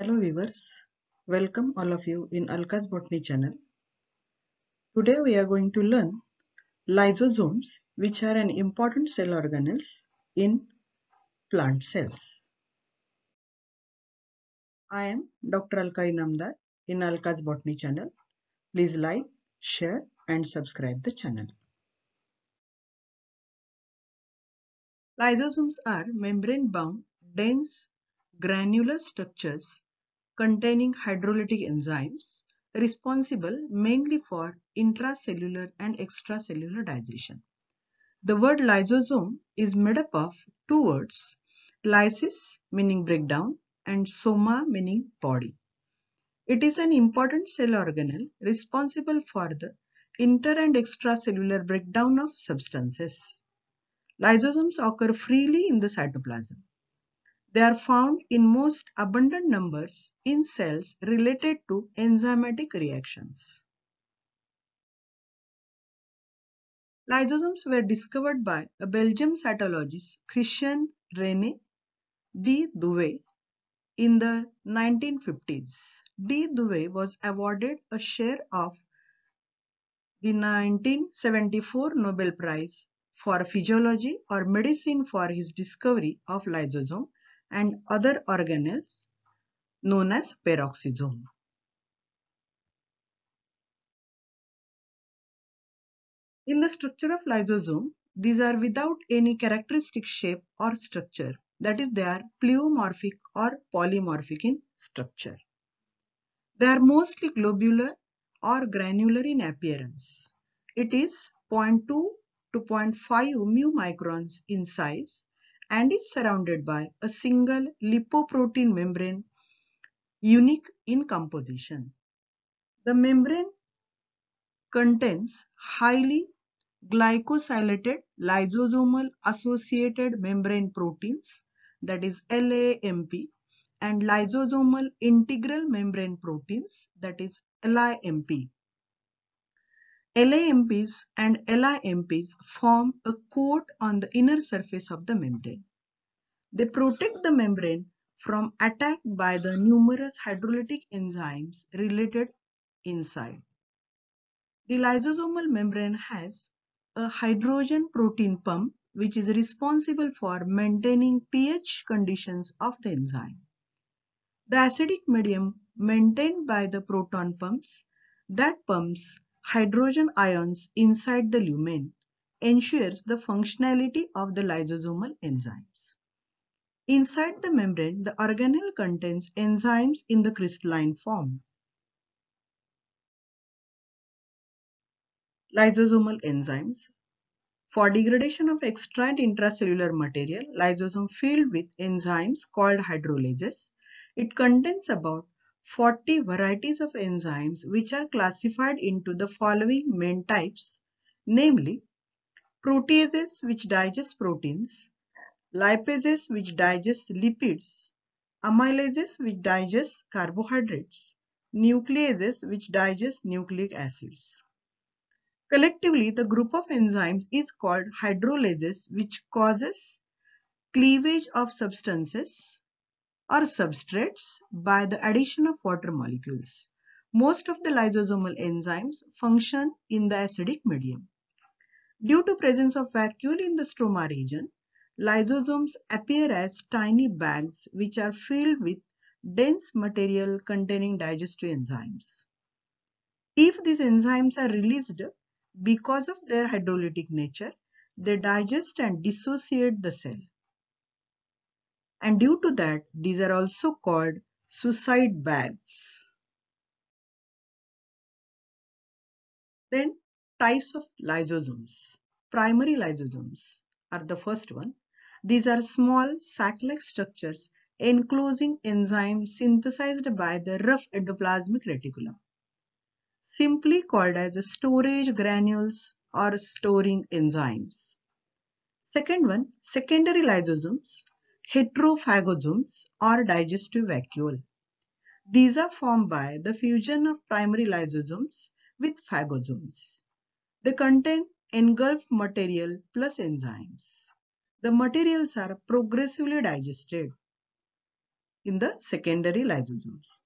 Hello viewers, welcome all of you in Alka's Botany channel. Today we are going to learn lysosomes, which are an important cell organelles in plant cells. I am Dr. Alka Inamdar in Alka's Botany channel. Please like, share and subscribe the channel. Lysosomes are membrane-bound, dense, granular structures containing hydrolytic enzymes responsible mainly for intracellular and extracellular digestion. The word lysosome is made up of two words, lysis meaning breakdown and soma meaning body. It is an important cell organelle responsible for the inter and extracellular breakdown of substances. Lysosomes occur freely in the cytoplasm. They are found in most abundant numbers in cells related to enzymatic reactions. Lysosomes were discovered by a Belgian cytologist, Christian René de Duve, in the 1950s. De Duve was awarded a share of the 1974 Nobel Prize for Physiology or Medicine for his discovery of lysosome and other organelles known as peroxisome. In the structure of lysosome, these are without any characteristic shape or structure. That is, they are pleomorphic or polymorphic in structure. They are mostly globular or granular in appearance. It is 0.2 to 0.5 mu microns in size and is surrounded by a single lipoprotein membrane unique in composition. The membrane contains highly glycosylated lysosomal associated membrane proteins, that is LAMP, and lysosomal integral membrane proteins, that is LIMP. LAMPs and LIMPs form a coat on the inner surface of the membrane. They protect the membrane from attack by the numerous hydrolytic enzymes related inside. The lysosomal membrane has a hydrogen protein pump which is responsible for maintaining pH conditions of the enzyme. The acidic medium maintained by the proton pumps that pumps hydrogen ions inside the lumen ensures the functionality of the lysosomal enzymes. Inside the membrane, the organelle contains enzymes in the crystalline form. Lysosomal enzymes. For degradation of extra and intracellular material, lysosome filled with enzymes called hydrolases. It contains about 40 varieties of enzymes which are classified into the following main types, namely proteases which digest proteins, lipases which digest lipids, amylases which digest carbohydrates, nucleases which digest nucleic acids. Collectively, the group of enzymes is called hydrolases, which causes cleavage of substances or substrates by the addition of water molecules. Most of the lysosomal enzymes function in the acidic medium. Due to presence of vacuole in the stroma region, lysosomes appear as tiny bags which are filled with dense material containing digestive enzymes. If these enzymes are released because of their hydrolytic nature, they digest and dissociate the cell. And due to that, these are also called suicide bags. Then, types of lysosomes. Primary lysosomes are the first one. These are small sac-like structures enclosing enzymes synthesized by the rough endoplasmic reticulum, simply called as storage granules or storing enzymes. Second one, secondary lysosomes, heterophagosomes or digestive vacuole. These are formed by the fusion of primary lysosomes with phagosomes. They contain engulfed material plus enzymes. The materials are progressively digested. in the secondary lysosomes.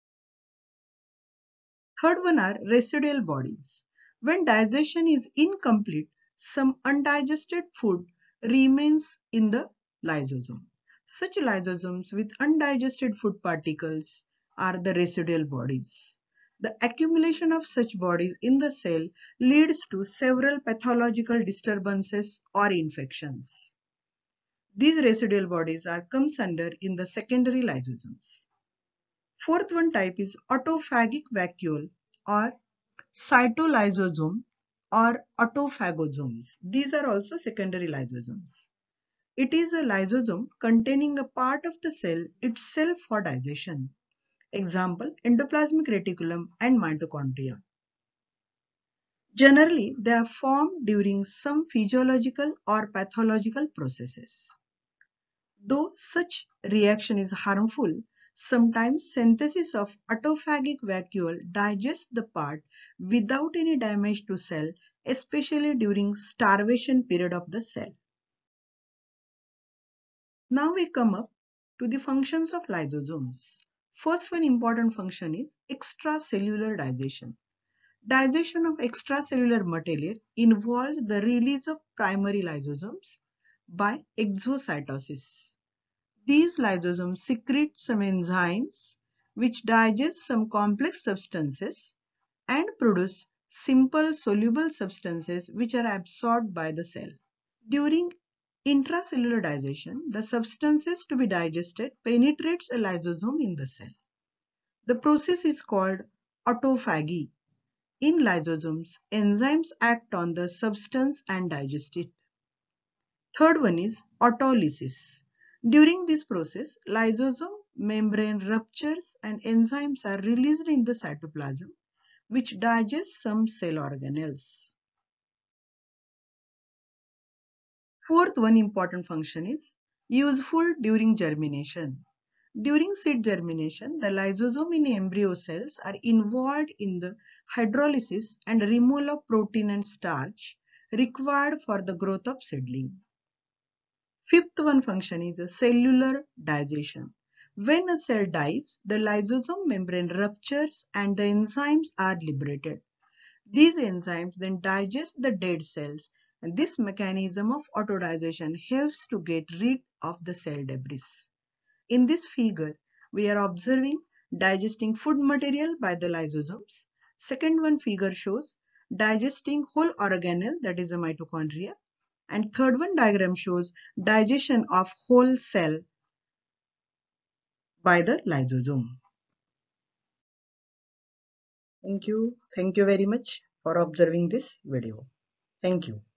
Third one are residual bodies. When digestion is incomplete, some undigested food remains in the lysosome. Such lysosomes with undigested food particles are the residual bodies. The accumulation of such bodies in the cell leads to several pathological disturbances or infections. These residual bodies comes under in the secondary lysosomes. Fourth one type is autophagic vacuole or cytolysosome or autophagosomes. These are also secondary lysosomes. It is a lysosome containing a part of the cell itself for digestion. Example, endoplasmic reticulum and mitochondria. Generally, they are formed during some physiological or pathological processes. Though such reaction is harmful, sometimes synthesis of autophagic vacuole digests the part without any damage to cell, especially during starvation period of the cell. Now we come up to the functions of lysosomes. First one important function is extracellular digestion. Digestion of extracellular material involves the release of primary lysosomes by exocytosis. These lysosomes secrete some enzymes which digest some complex substances and produce simple soluble substances which are absorbed by the cell. During intracellular digestion, the substances to be digested penetrates a lysosome in the cell. The process is called autophagy. In lysosomes, enzymes act on the substance and digest it. Third one is autolysis. During this process, lysosome membrane ruptures and enzymes are released in the cytoplasm, which digest some cell organelles. Fourth one important function is useful during germination. During seed germination, the lysosome in embryo cells are involved in the hydrolysis and removal of protein and starch required for the growth of seedling. Fifth one function is a cellular digestion. When a cell dies, the lysosome membrane ruptures and the enzymes are liberated. These enzymes then digest the dead cells, and this mechanism of autodigestion helps to get rid of the cell debris. In this figure, we are observing digesting food material by the lysosomes. Second one figure shows digesting whole organelle, that is a mitochondria. And third one diagram shows digestion of whole cell by the lysosome. Thank you. Thank you very much for observing this video. Thank you.